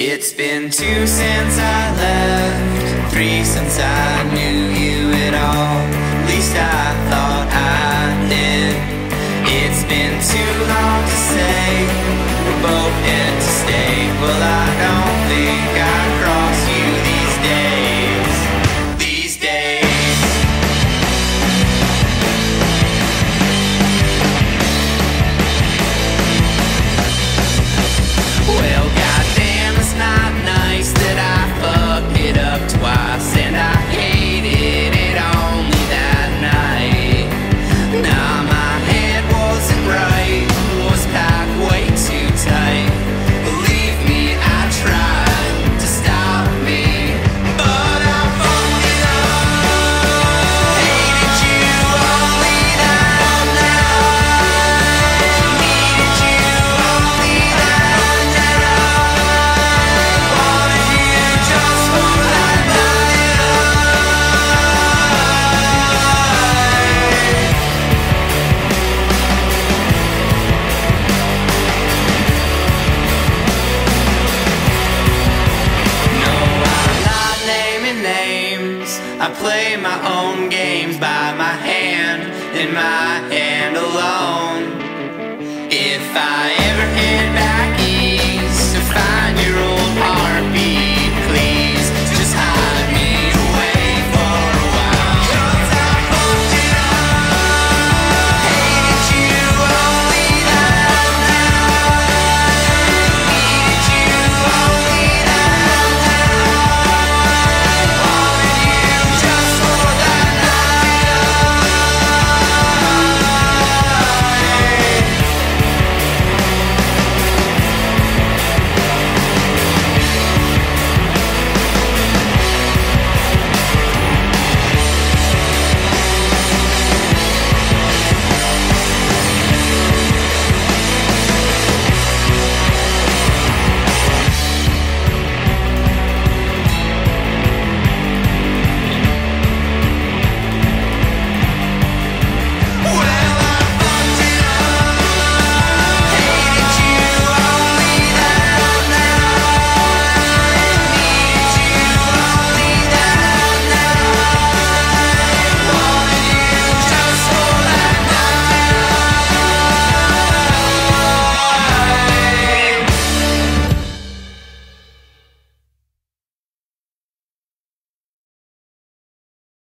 It's been 2 since I left, 3 since I knew you at all. At least I thought I did. It's been too long to say we're both meant to stay. Well, I don't think I'd cross you these days. These days. Well, goddamn, it's not nice that I fucked it up twice, and I hated it only that night. Nah, my head wasn't right, was packed way too tight. Believe me, I tried to stop me, but I fucked it up. Hated you only that night. Needed you only that night. Wanted you just for that night. No, I'm not naming names. I play my own games by my hand in my head.